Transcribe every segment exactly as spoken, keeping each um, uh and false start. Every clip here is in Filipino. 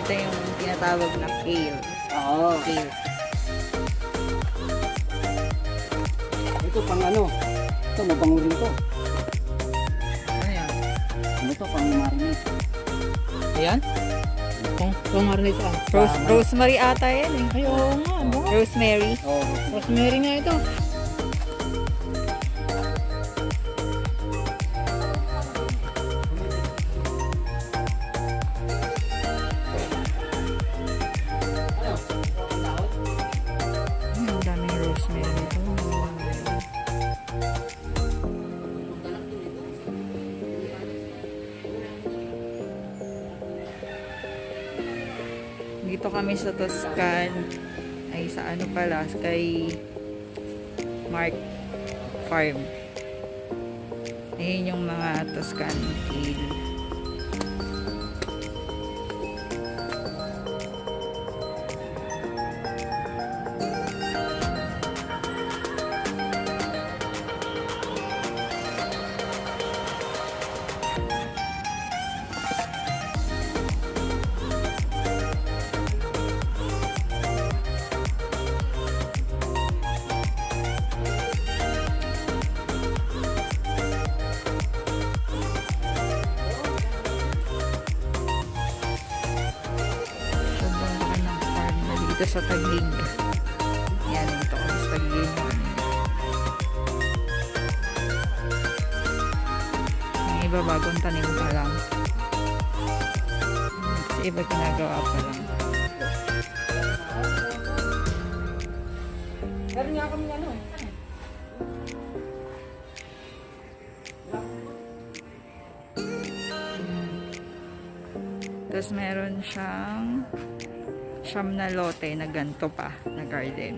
Ito yung tinatawag na kale. Oo. Kale. Ito pang ano? Ito, mabango rin ito. Ano yan? Ano to, pang marinate. Ayan? Kung kung marinate ah. Rose, rosemary ata yan eh. Ay, oo nga. Ano? Rosemary. Oo. Rosemary nga ito. Ang daming rosemary ito. Dito kami sa Tuscan. Ay, sa ano pala, kay Mark Farm. Ayun yung mga Tuscan kale. Dito sa Taguig. Yan, dito kami sa Taguig. Yung iba bagong tanim pa lang. Sa iba ginagawa pa lang. Meron nga kami ano eh. Tapos meron siyang siyam na lote na ganto pa na garden.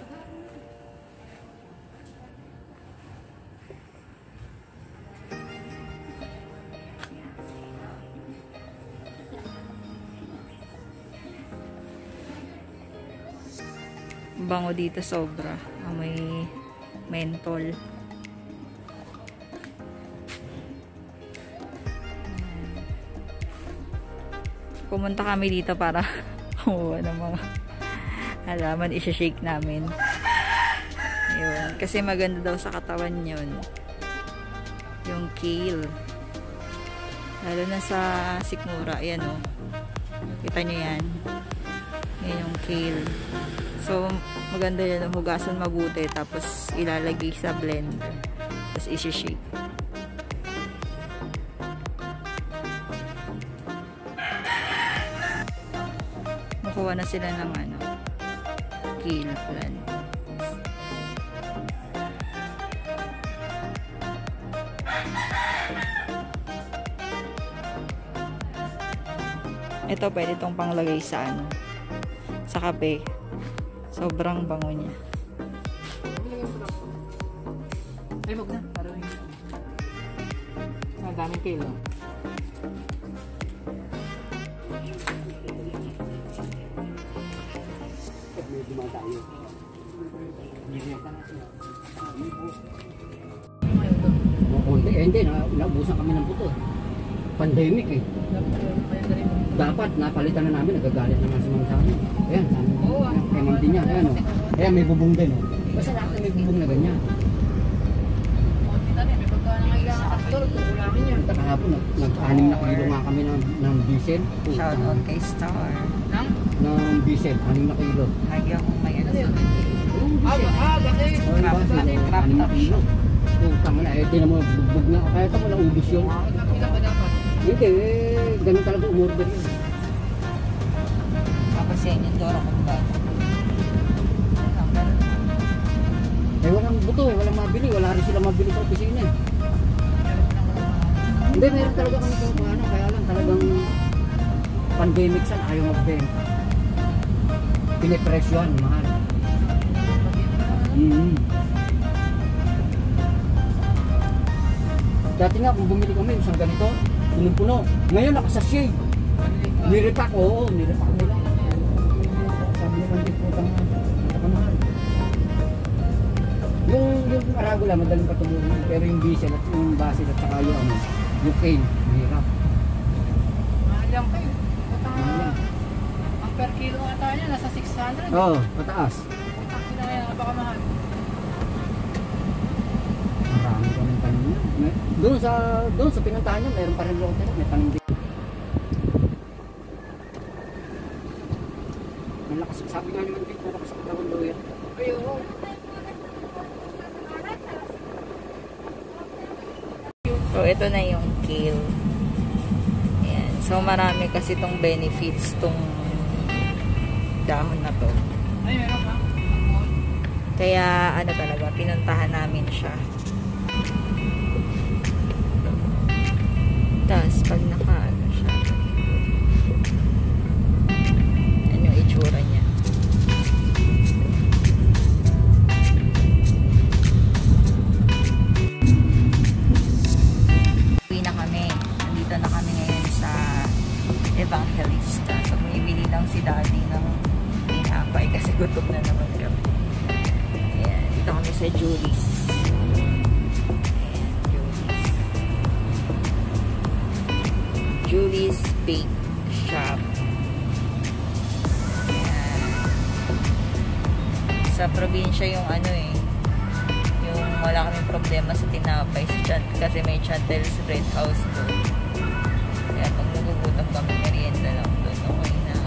Bango dito sobra. May mentol. Pumunta kami dito para kumuha ng mga halaman, isa-shake namin. Yun. Kasi maganda daw sa katawan yun. Yung kale. Lalo na sa sikmura. Ayan o. Kita nyo yan. Yan yung kale. So, maganda yan. Hugasan mabuti. Tapos, ilalagay sa blender. Tapos, isa-shake. Kuha na sila ng ano, kale plant. Ito pwede itong panglagay sa ano, sa kape. Sobrang bango niya. Ay, wag na. Parang ang daming kilo. Tayo. Bigyan ka na siya. Konti, eh hindi, na, naubusan kami ng buto. Pandemic eh. Dapat, napalitan na namin, nagagalit naman si Ma'am sa amin. Ayan, sa amin. Oh, kay Ma'am din yan, ayan o. Ayan, may bubong din o. Basta lahat may bubong na ganyan. May pagka nangailangan sa aktor, tulangin yan. Kahapon, nag-anim na kilo nga kami ng, ng diesel. Shout out kay Star. Nang? Ng diesel, anim na kilo. Lagi akong may ano sa Ah, ah, bakit? Oh, diba? Anim na kilo. Tama na, eh, tinan mo, bugbog na. Kaya ito mo na ubus yun. Ilan ba dapat? Hindi, eh, ganun talaga umorder yun. Tapos yan yung Dora kung ba. Eh, walang buto eh, walang mabili. Wala rin sila mabili sa opisina eh. Hindi, meron talaga kami kung ano, kaya lang talagang pandemic san, ayaw magbenta. Pinipresyon, mahal. Mm-hmm. Dati nga, kung bumili kami, isang ganito, punong-puno. Ngayon, nakasashay. Nirepack, oo, nirepack nila. Sabi nila, hindi po tanga. Nakamahal. Yung, yung Aragola, madaling patulungan. Pero yung diesel at yung basil at saka yung ano, yung cane, mahirap. Mahal yan kayo. Mahal yan. per kilo nga tayo niya, nasa six hundred. Oo, oh, mataas. Kaya baka mahal. Marami pa ng tanim niya. May- Doon sa, doon sa pinuntahan niya, meron pa rin lote. May tanim din. Malakas, sabi nga naman dito, malakas ang tawag daw yan. Ayun. So, ito na yung kale. Ayan. So, marami kasi itong benefits tong dahon na to. Ay, meron ka. Kaya, ano talaga, pinuntahan namin siya. Tapos, pag naka, ano siya, ano yung itsura niya. Uwi na kami. Nandito na kami ngayon sa Evangelista. So, bumibili lang si Daddy ng tinapay kasi gutom na naman kami. Ayan, dito kami sa Julie's. Ayan, Julie's. Julie's Bake Shop. Ayan. Sa probinsya yung ano eh, yung wala kaming problema sa tinapay sa chan kasi may Chantel's Bread House doon. Kaya pag nagugutom kami, merienda lang doon. Okay na.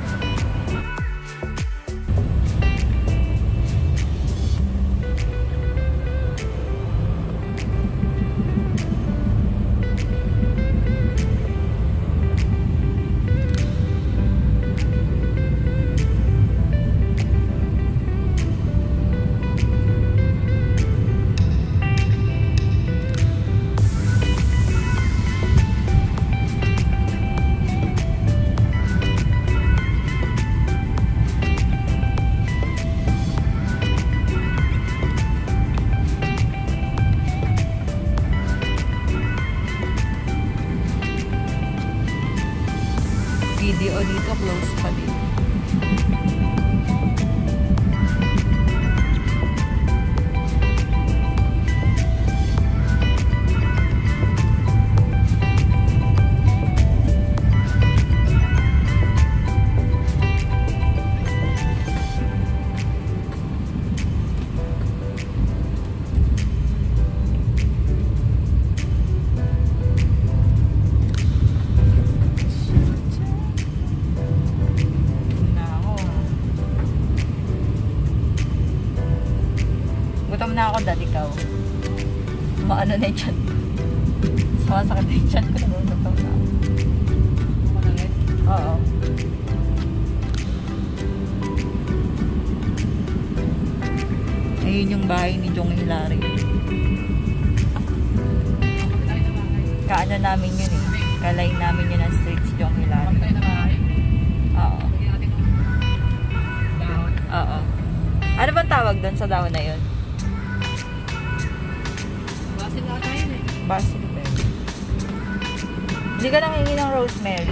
Video dito, close pa din. Gutom na ako, dad, ikaw. Maano na yung tiyan ko. Sumasakit na yung tiyan ko. Nagugutom na ako. Manalit. Oo. Ayun yung bahay ni Jong Hilary. Tayo na bahay. Kaano namin yun eh. Kalay namin yun ang street si Jong Hilary. Tayo na bahay. Oo. Lagyan natin ng dahon. Oo. Ano bang tawag doon sa dahon na yun? Basil na tayo eh. Basil ba yun? Hindi ka nanghingi ng rosemary.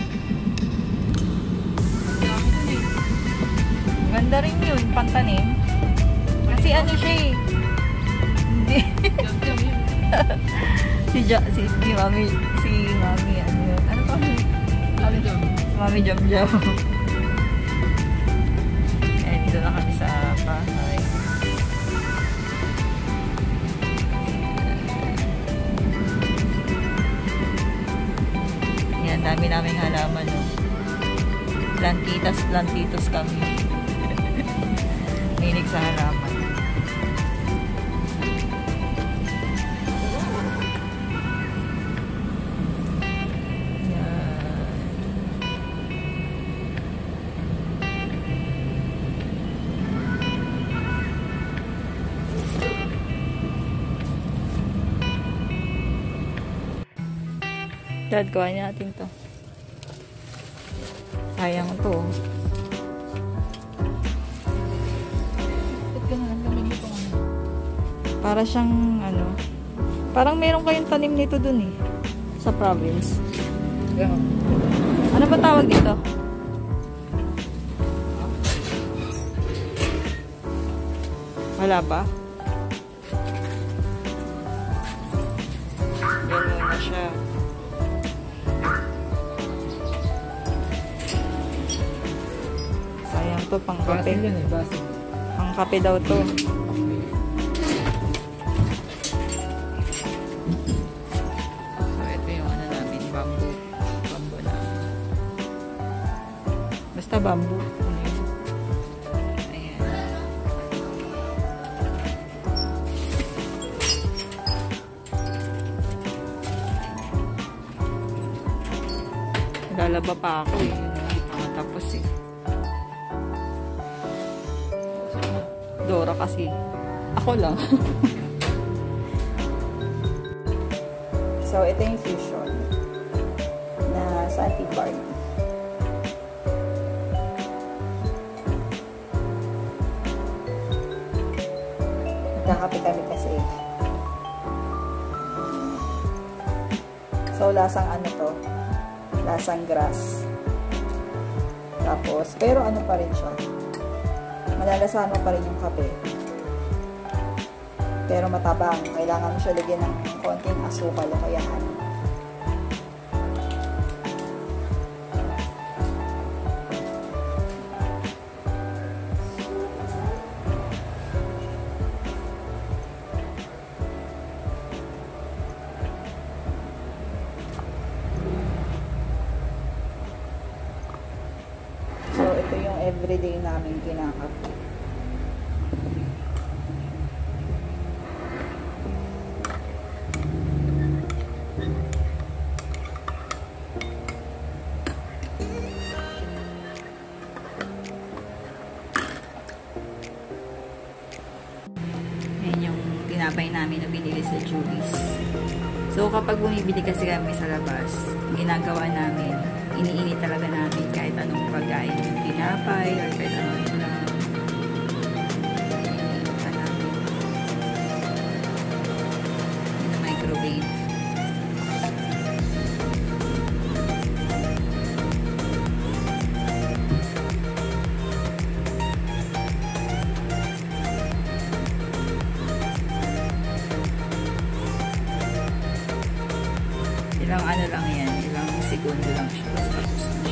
Ang dami dun eh. Ganda rin yun, pantanim. Kasi ano siya eh. Hindi. Jam-jam yun. si, ja, si, si Mami, si Mami, ano yun? Ano pa? Sabi dyan. Mami Jam Jam. Eh, dito na kami sa bahay. Yan, dami naming halaman, no? Plantitas, plantitos kami. Minig sa halaman. Dad, gawain natin to. Sayang to. Ba't ka na lang kami dito ano? Para siyang, ano, parang meron kayong tanim nito dun eh. Sa province. Kaya Ano ba tawag dito? Wala pa? Yan muna siya. to, pang Basil kape. yan eh, basil. Pang kape daw to. So, ito yung ano namin, bamboo. Bamboo na. Basta bamboo. Ayan. Lalaba pa ako eh. Hindi pa matapos eh. Dora kasi. Ako lang. So, ito yung fusion na sa Auntie Barbie. Nagkakape kami kasi. So, lasang ano to? Lasang grass. Tapos, pero ano pa rin siya? Malalasahan mo pa rin yung kape. Pero matabang. Kailangan mo siya lagyan ng konting asukal o kaya honey. So, ito yung everyday namin kinakape. Yan yung tinapay namin na binili sa Julie's. So, kapag bumibili kasi kami sa labas, ginagawa namin, iniinit talaga namin kahit anong pagkain yung tinapay or kahit anong ulam. Iniinitan namin. In the microwave. Ilang ano lang yan, ilang segundo lang siya. Tapos tapos na.